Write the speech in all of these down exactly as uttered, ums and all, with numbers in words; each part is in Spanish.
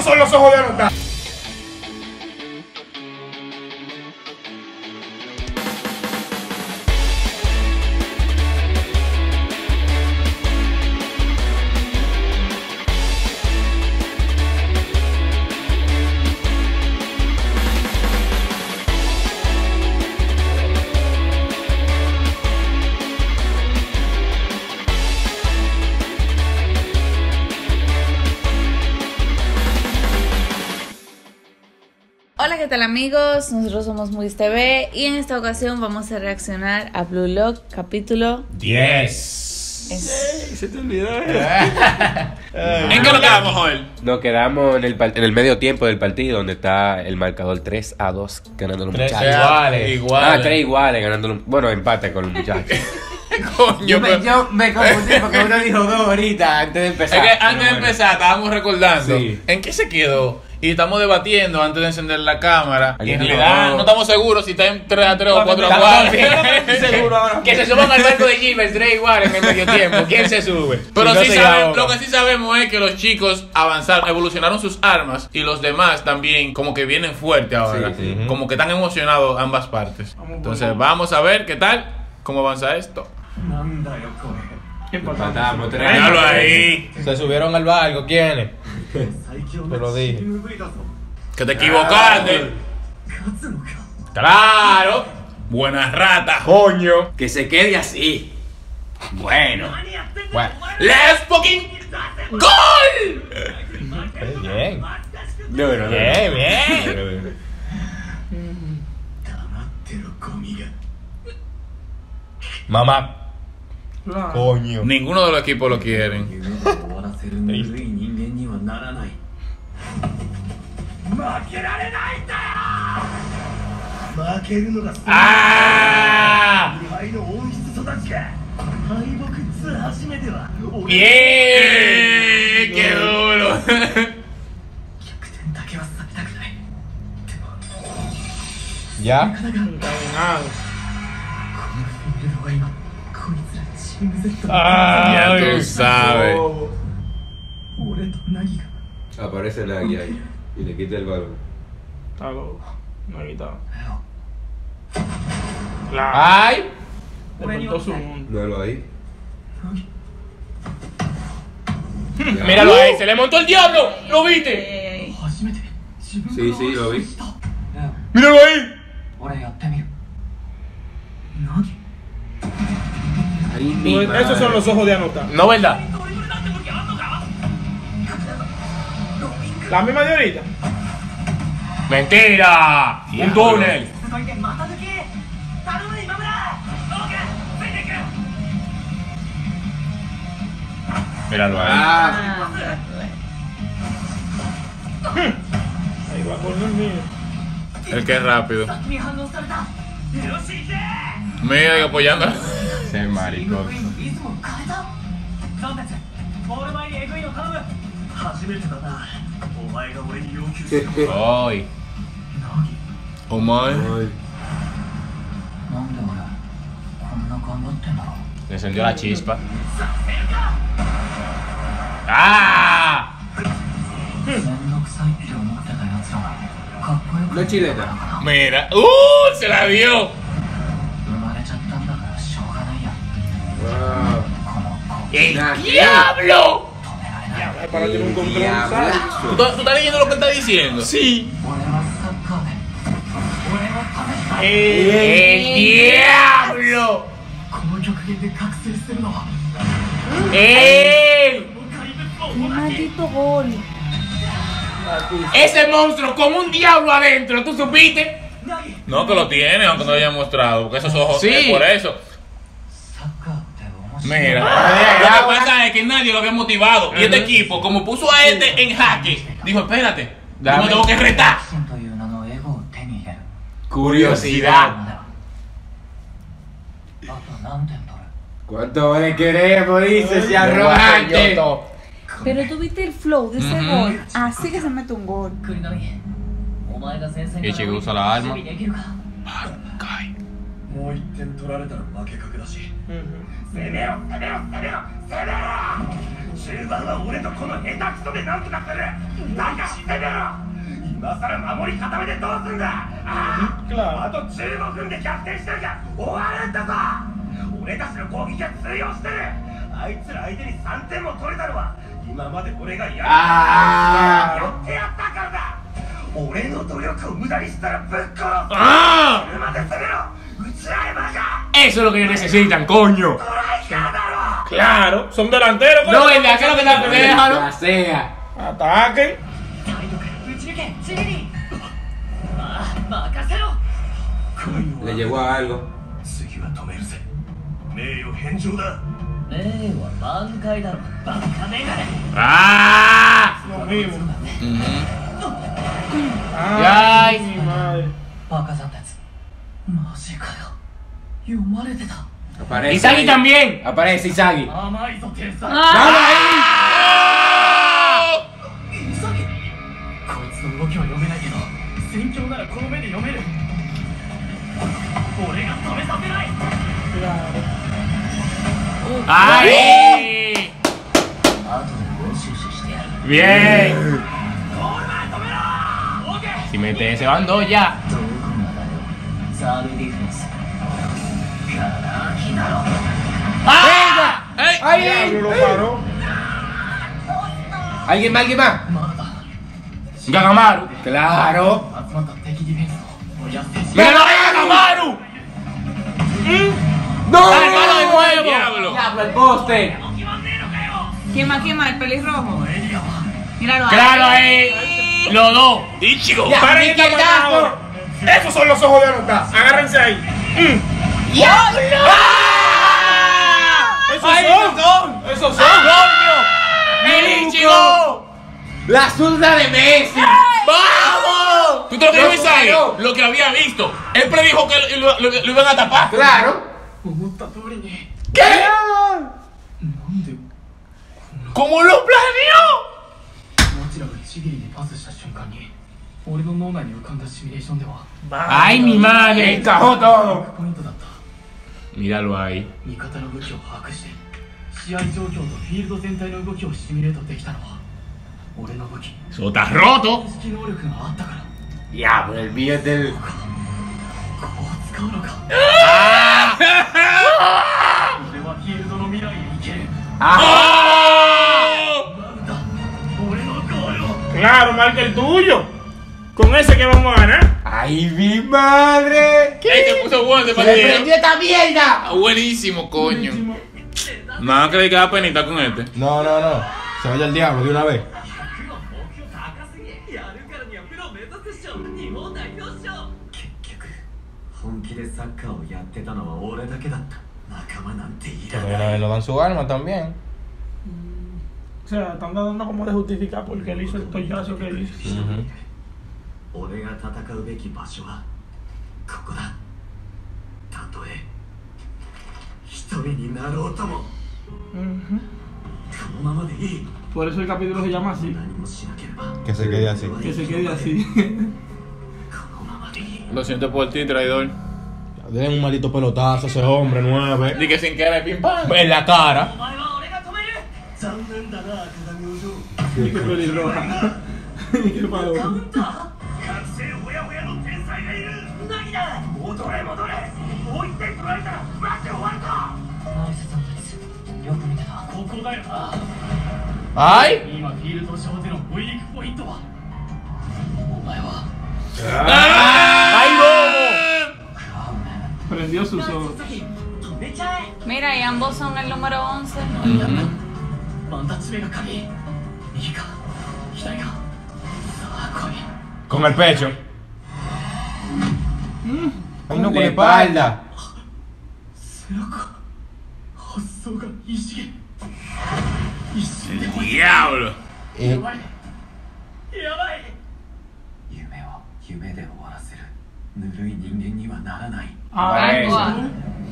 son los ojos de Anota. Hola, ¿qué tal amigos? Nosotros somos Movies T V y en esta ocasión vamos a reaccionar a Blue Lock capítulo diez. Es... Se te olvidó. ¿En qué nos quedamos, Joel? Nos quedamos en el, en el medio tiempo del partido, donde está el marcador tres a dos ganando los muchachos. Iguales. Iguales. Ah, tres iguales ganando los, bueno, empate con los muchachos. Coño, yo, me, pero... yo me confundí porque uno dijo dos ahorita antes de empezar. Es que antes de bueno. empezar estábamos recordando Sí. en qué se quedó. Y estamos debatiendo antes de encender la cámara. Y en Alguien realidad dijo, no estamos seguros si está en tres a tres o cuatro a cuatro. Que se suban al barco de Gilbert tres iguales en el medio tiempo. ¿Quién se sube? Pero no sí se saben, ahoga. lo que sí sabemos es que los chicos avanzaron, evolucionaron sus armas. Y los demás también como que vienen fuerte ahora. Sí, sí. Como que están emocionados ambas partes. Entonces vamos a ver qué tal, cómo avanza esto. Empatamos, tres. Míralo ahí. Se subieron al barco, ¿quiénes? Te lo dije. Que te equivocaste. Claro. Buena rata. Coño. Que se quede así. Bueno. Bueno. ¡Let's fucking gol! Bien. No, no, no. Bien, bien. Mamá. Coño. Ninguno de los equipos lo quieren. ¡Ah! ¡Bien! ¡Qué duro! Ya. Ya tú sabes. Aparece Nagi ahí y le quita el balón. Está loco. No he quitado. Ay. Le faltó su mundo. Míralo ahí. Míralo ahí, se le montó el diablo. ¿Lo viste? Eh, Sí, sí, lo vi. Míralo ahí. Ahí mi Pues esos son los ojos de Anota. No, ¿verdad? La misma de ahorita. Mentira. Un túnel. Míralo ahí. Ah, ah, Ahí va con el mío. El que es rápido. Mira, y apoyando. Ese maricón. Ay. Oh my. ay. Le encendió la chispa. ¡Ah! Una chileta. Mira. ¡Uh! Se la dio. Wow. ¡El Nah, diablo! Para tener un control. ¿sabes? ¿Tú, estás- tú estás leyendo lo que está diciendo? Sí. ¡El diablo! ¡Él! ¡Qué maldito gol! Ese monstruo con un diablo adentro, ¿tú supiste? No, que lo tiene, aunque no lo hayan mostrado, porque esos ojos Sí. es por eso. Mira, ya, lo que pasa es que nadie lo había motivado. Y este equipo, como puso a este en jaque, dijo, espérate, yo Dame. me tengo que retar. Curiosidad. ¿Cuánto le queremos? Dice ese Yo arrogante. to- Pero tú viste el flow de ese Ujú. gol. Así que se mete un gol. Y Ichigo usa la arma. もういってん取られたら負け確だし攻めろ攻めろ攻めろ攻めろ中盤は俺とこの下手くそでなんとかするだが攻めろ。今さら守り固めてどうすんだ。ああ、あとじゅうごふんで逆転しなきゃ終わるんだぞ。俺たちの攻撃が通用してる。あいつら相手にさんてんも取れたのは今まで俺がやってやったからだ。俺の努力を無駄にしたらぶっ殺す。 ¡Ah! Eso es lo que ellos necesitan, coño. Claro, son delanteros. No, el de acá lo que está pendejo, Ya sea. Ataquen. Le llegó a algo. ¡Ah! Lo mismo. Ay, mi madre. Aparece. Isagi ahí. también. Aparece Isagi. Ah. ¡Ay! Bien. Si mete ese bando ya. ¡Ah! ¡Ey! Diablo, lo paró. ¿Alguien más? ¿Alguien más? Gagamaru. Claro. ¡Míralo ahí, Gagamaru! ¡No! ¡Dale, palo de nuevo! ¡Diablo! ¡Diablo, el poste! ¿Quién más? ¿Quién más? El pelirrojo. Míralo ahí. ¡Claro ahí! Los dos. ¡Ichigo! Ya. Paren esta Miguel vaina Taco. ahora. Esos son los ojos de Anota. Agárrense ahí. Mm. ¡Diablo! Esos ¡Ay, son. esos son! Esos son. ¡Coño! ¡El Ichigo! ¡La zurda de Messi! ¡Vamos! ¿Tú te lo que Lo dijo Isagi? superó. Lo que había visto. Él predijo que lo, lo- lo iban a tapar. ¡Claro! ¿Qué? ¿Cómo lo planeó? ¡Ay, mi madre! ¡Encajó todo! Míralo ahí. Eso está roto. ¡Diablo, el mío es del... Claro, marca el tuyo. Con ese que vamos a ganar. ¡Ay, mi madre! ¡Ey, te puso bueno ese ¡Se le partido! prendió esta mierda! Ah, buenísimo, coño. Nada que le queda penita con este. No, no, no. Se vaya el diablo de una vez. Pero le dan su arma también. O sea, están dando como de justificar porque él hizo el tollazo que él hizo. Ujú. 俺が戦うべき場所はここだ。たとえ一人になろうとも Ujú. このままでいい。 Por eso el capítulo se llama así. 何もしなければ Que se quede así. Que se quede así. このままでいい。 Lo siento por ti, traidor. Denle un maldito pelotazo a ese hombre, nueve. Di que sin querer, pim pam. En la cara. お前は俺が止める。残念だな、鏡お嬢。 Y qué pelirroja. Y qué カウ palo. ンター。覚醒ほやほやの天才がいる。何だ。戻れ戻れ。もう一点取られたらマジで終わるか。よく見てた。ここだよな。 ¡Ay! 今フィールド上でのウィークポイントは。お前は。 ¡Ay, bobo! Prendió sus ojos. Mira, y ambos son el número once. ワンタッチ目が鍵。右か左か。さあ来い。 Con el pecho. Ay, no, con la espalda. 背中。発想が異次元。一瞬で ¡Diablo! Y- やばい。やばい。夢を夢で終わらせる。ぬるい人間にはならない。 Ah, Agua.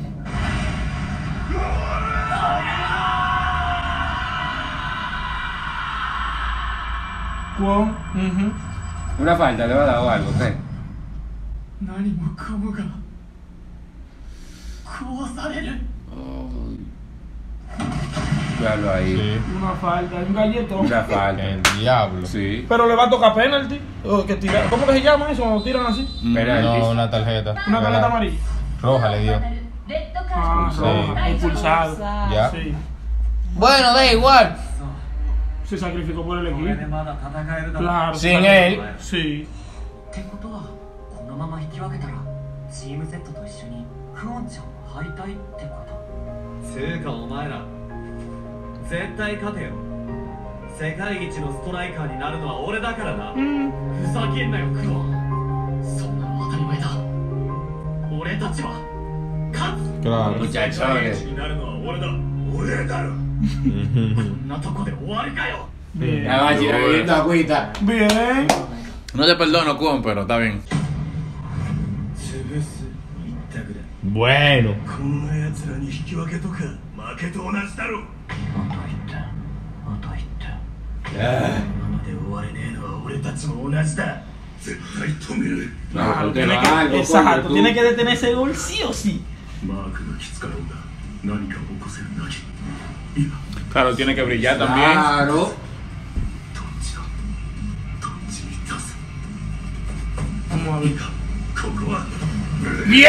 Juan. Ujú. Una falta, le va a dar o algo, ¿qué? 何もかもが壊される。 Véalo ahí. Sí. Una falta, un galletón. Una falta. El diablo. Sí. Pero le va a tocar penalti. O que tira, ¿cómo que se llama eso cuando tiran así? Penalti. No, una tarjeta. Una tarjeta amarilla. Roja le dio. Ah, Sí. roja, impulsado. Ya. Sí. Bueno, da igual. Se sacrificó por el equipo. Claro. Sin se él. sacrificó. Sí. ってことはこのまま引き分けたらチーム Z と一緒にクオンちゃんも敗退ってことつうかお前ら絶対勝てよ世界一のストライカーになるのは俺だからな、ふざけんなよクオンそんなの当たり前だ俺たちは勝つ Claro. 世界一になるのは俺だ俺だろこんなとこで終わるかよ Bien. Ya va, chino, bebiendo agüita. Bien. No te perdono, Kwon, pero está bien. 潰す一択だ Bueno. こんな奴らに引き分けとか負けと同じだろあと一点あと一点このままで終われねえのは俺たちも同じだ絶対止める Claro, te tiene lo que, hago, exacto, coño, tú. tiene que detener ese gol sí o sí. マークがきつかろうが何か起こせるなきいや Claro, tiene que brillar también. Claro. どっちだどっちに出す Vamos a ver. ここは ¡Bien!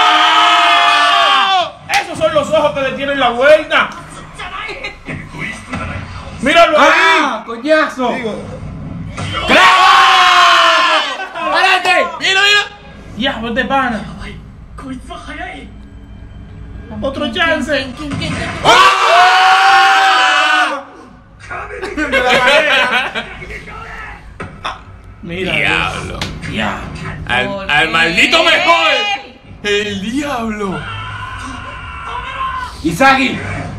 Esos son los ojos que detienen la vuelta. ¡Míralo ahí! ¡Ah! ¡Coñazo! Digo, ¡Párate! ¡Mira, mira! ya, pues de pana. こいつは速い Otro chance. De la manera. Mira. ¡Diablo! Ya. Al, ¿Por al qué? maldito mejor. ¡El diablo! ¡Isagi!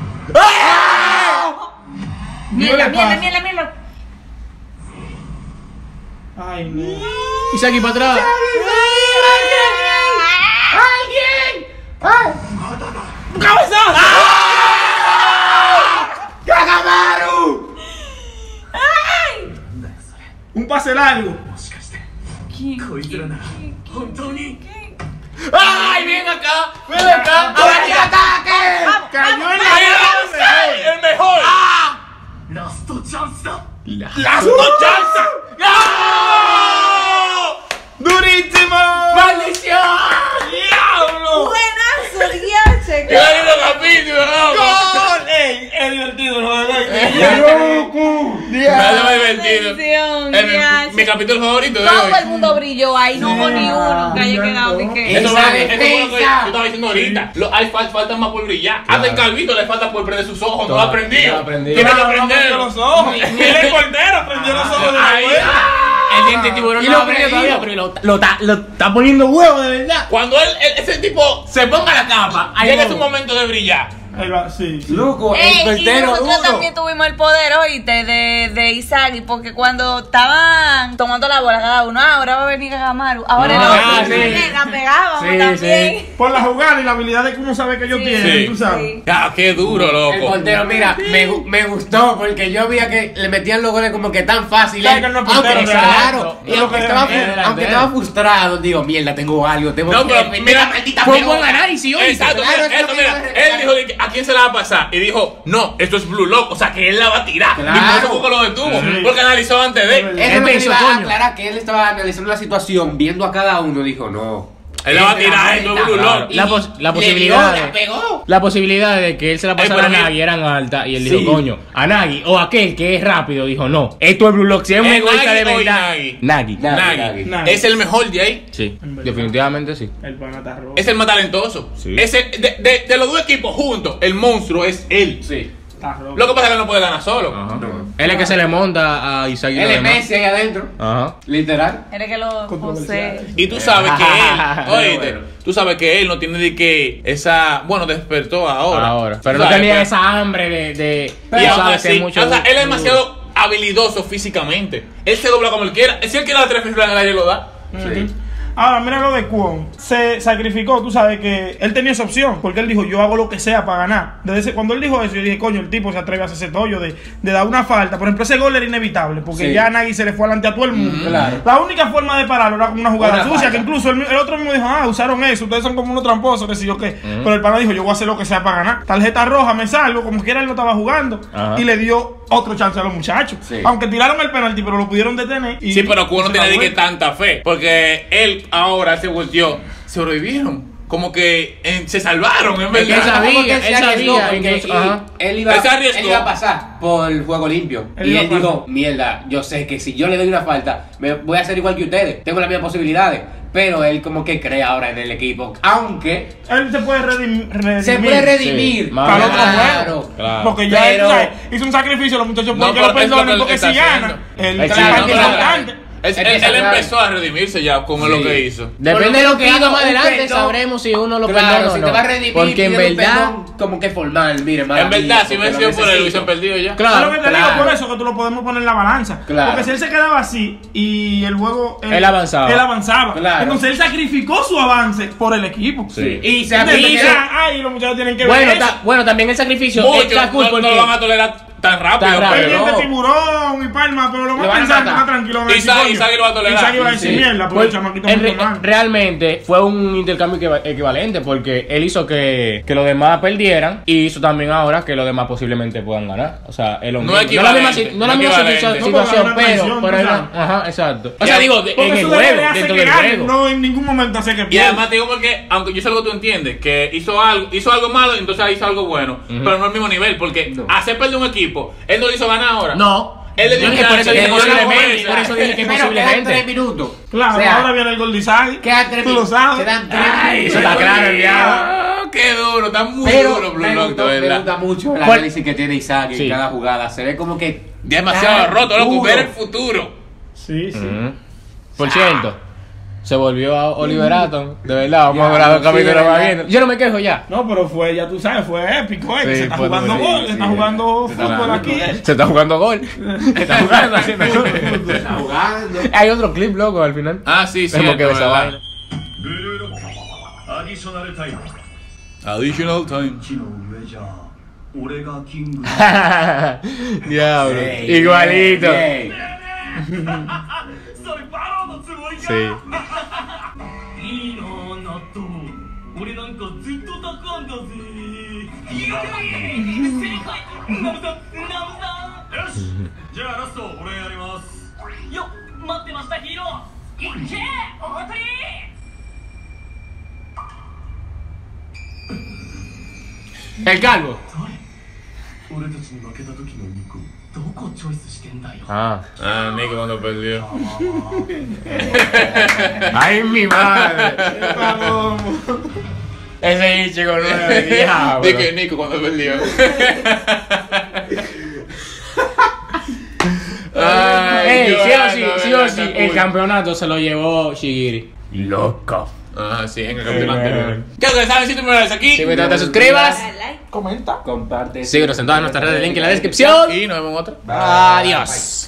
Mierda, le mierda, pasa. mierda, mierda. Ay, no. Isagi para atrás. ¡Cabezazo! ¡Kagamaru! Un pase largo. もしかしてこいつらなら本当に ¡Ay, ven acá! ¡Ven acá! ¡Ahora que ataque! Cayó en la ¡El, el mejor! ラストチャンスだ ¡Las dos chances! ¡Durísimo! ¡Maldición! ¡Diablo! Buenazo, Guiache. ¡Qué lindo capítulo, loco! ¡Gol! ¡Ey! Es divertido, no Me hace muy divertido. Maldición, El- Guiache. mi capítulo favorito de Todo hoy. el mundo brilló ahí, no hubo ni uno que haya quedado de que. Eso Esa es lo que- eso es lo que yo defensa. estaba diciendo ahorita. Lo- hay fal- falta más por brillar. Hasta el Calvito le falta por prender sus ojos. No lo ha No aprendido. lo ha aprendido. Tiene que No, no prendió aprenderlo. los ojos. Ni el portero prendió los ojos de la Ahí. vuelta. El diente de tiburón Y no lo lo aprendió aprendió. todavía, pero lo, lo, está- lo está poniendo huevo de verdad. Cuando él, él- ese tipo Se ponga la capa. Ahí llega va. su momento de brillar. Ahí va, sí. sí. Loco, Ey, el y portero nosotros duro. también tuvimos el poder, oíste, de, de Isagi, porque cuando estaban tomando la bola cada uno, ah, ahora va a venir Kagamaru, ahora Ah, el otro, sí. y la pegábamos Sí, también. Por la jugada y la habilidad que uno sabe que ellos Sí, tienen, sí. tú sabes. Sí. Ya, qué duro, El loco. portero, mira, me, gu- me gustó porque yo veía que le metían los goles como que tan fáciles. Claro que no es Aunque, portero, claro, exacto. y Es lo aunque que estaba, es delantero. aunque estaba frustrado, digo, mierda, tengo algo, tengo No, que pero meter mira, la maldita fue un pelota. buen análisis, oíste. Exacto, Claro, mira, es que esto, no mira, me iba a él regalar. dijo de que, ¿a quién se la va a pasar? Y dijo, no, esto es Blue Lock, o sea que él la va a tirar. Claro. Y por eso poco lo detuvo, Sí. porque analizó antes de él. Es Eso es lo que pensó, iba a coño, aclarar, que él estaba analizando la situación, viendo a cada uno, dijo, no. Él la va a Este tirar, esto es Blue claro. Lock. La, pos- la Le posibilidad dio, de, la pegó. la posibilidad de que él se la pasara pero a mira- Nagi eran altas y él Sí. dijo, coño, a Nagi o aquel que es rápido, dijo, no, esto es Blue Lock, si es muy ¿Es egoísta de Nagi o verdad. Inagi? Nagi. Nagi. Nagi. Nagi. Es el mejor de ahí. Sí, En verdad. definitivamente sí. El panata rojo. Es el más talentoso. Sí. Es el- de, de- de los dos equipos juntos, el monstruo es él. Sí. Está rojo. Lo que pasa es que no puede ganar solo. Ajá. Él es que se le monta a Isagi. y Él los es demás. Messi ahí adentro, Ajá. literal. Eres que lo Controversial. posee. Y tú sabes que él, oíste, Bueno. tú sabes que él no tiene de que esa, bueno, despertó ahora. Ahora. Tú Pero no sabes, tenía pero- esa hambre de. de Y tú aún sabes que así, es mucho. o sea, él es demasiado habilidoso físicamente. Él se dobla como él quiera. Si él quiere dar tres veces en el aire lo da. Sí. Ahora, mira lo de Kwon. Se sacrificó, tú sabes que él tenía esa opción, porque él dijo, yo hago lo que sea para ganar. Desde ese, cuando él dijo eso, yo dije, coño, el tipo se atreve a hacer ese tollo de, de dar una falta. Por ejemplo, ese gol era inevitable, porque Sí. ya Nagy se le fue adelante a todo el mundo. Mm, claro. La única forma de pararlo era con una jugada Una sucia, falta. que incluso el, el otro mismo dijo, ah, usaron eso, ustedes son como unos tramposos, que sé yo qué. Pero el pana dijo, yo voy a hacer lo que sea para ganar. Tarjeta roja, me salgo, como quiera él no estaba jugando. Ajá. Y le dio otro chance a los muchachos. Sí. Aunque tiraron el penalti, pero lo pudieron detener. Y Sí, pero Cuba no se tiene la ni que vuelta. tanta fe. Porque él ahora se volteó. Sobrevivieron. Como que eh, se salvaron, en Es que él verdad. sabía, Como que él se arriesgó, sabía, porque incluso, ajá. él, iba, Él se arriesgó. él iba a pasar por juego limpio. Él y iba él a pasar. dijo, mierda, yo sé que si yo le doy una falta, me voy a hacer igual que ustedes. Tengo las mismas posibilidades. Pero él como que cree ahora en el equipo. Aunque Él se puede redim- redimir. se puede redimir. Sí, para el otro claro. juego. Claro. Porque ya Pero- él, ¿sabes? Hizo un sacrificio, los muchachos No, pueden que pero lo es lo que perdonen él porque está si gana, haciendo. el Es es que parte no, no, importante. Él, Es que él- él claro. empezó a redimirse ya con Sí. lo que hizo. Depende de lo que haga más un adelante, perdón. sabremos si uno lo Claro, perdona o si no. te va a redimir, Porque en pídele un verdad, perdón como que formal, mire, mala En verdad, mía, si porque hubiese lo sido por él, necesito. hubiesen perdido ya. claro, Es lo que te claro. digo por eso que tú lo podemos poner en la balanza. Claro. Porque si él se quedaba así y el juego Él avanzaba. Él avanzaba. Claro. Entonces él sacrificó su avance por el equipo. Sí. Y se Entonces, aplica. ya, ay, los muchachos tienen que bueno, ver eso. ta- bueno, también el sacrificio Muchos está cool no, porque no lo van a tolerar tan rápido. Tan rápido. pero- Pendiente Tiburón y Palma, pero lo Le van a van a pensar matar. más tranquilo. van a decir, Isaac- coño, Isaac lo va a tolerar. Isaac iba a decir Sí. mierda, porque Pues, el chamaquito en muy re- mal. realmente fue un intercambio equiva- equivalente porque él hizo que, que los demás perdieran y hizo también ahora que los demás posiblemente puedan ganar. O sea, es lo No mismo. equivalente, no la misma, si- no la no misma equivalente. situa- No, situación, porque hay una pero, traición, pero tú hay una- sabes. ajá, exacto. O Ya. sea, digo, de- Porque en el eso de juego, le hace dentro que del gane, juego. no en ningún momento hace que Y pierda. además te digo porque, aunque yo sé lo que tú entiendes, que hizo algo, hizo algo malo, entonces hizo algo bueno, pero no al mismo nivel, porque No. hacer perder un equipo, él no lo hizo ganar ahora. No. Él le dio Yo dije, un por eso chance, dije le dio una posiblemente, fuerza. por eso dije que Pero quedan tres posiblemente. minutos. Claro, O sea, ahora viene el gol de Isaac. quedan tres Tú lo minutos. sabes. Quedan tres Ay, minutos. eso está claro, el diablo. Ah, qué duro, está muy Pero duro Blue me, Lock, gustó, de me verdad. gusta mucho el ¿Cuál? análisis que tiene Isaac en Sí. cada jugada. Se ve como que Demasiado Ah, roto, loco, duro. ver el futuro. Sí, sí. Ujú. Por cierto, se volvió a Oliver Atom. De verdad, vamos Ya, a durar dos sí, capítulos de más verdad. viendo. Yo no me quejo ya. No, pero fue, ya tú sabes, fue épico, eh. que Sí, se está fue jugando duro, gol, sí, se está sí. jugando Se está fútbol jugando aquí, gol. eh. Se está jugando gol. Se está jugando, haciendo se está jugando. Hay otro clip, loco, al final. Ah, sí, sí. Tenemos que ver esa verdad. vaina. ブルーロックアディショナルタイム Additional time. 木の上じゃ俺がキング Diablo. Ey, Igualito. ey, ey. それバローのつもりか Sí. いいなあ納豆俺なんかずっとたくあんだぜいや正解ナムさんナムさんよしじゃあラスト俺やりますよ待ってましたヒーローいっけ大当たり El calvo. 俺たちに負けた時の肉どこチョイスしてんだよ Ah. Ah, Nico cuando perdió. Ay, mi madre. Ese chico nueve, diablo. Dije Nico cuando perdió. Ay, Ey, sí o Joana, sí, sí verdad, o sí, está el cool. campeonato se lo llevó Shigiri. Loco. Ah, sí, en el campeonato Eh, anterior. Ya ustedes saben, si tú me ves aquí. Si me te suscribas, Dale like. Comenta. Comparte. síguenos en todas nuestras redes, link en la descripción. Y nos vemos en otra. Adiós.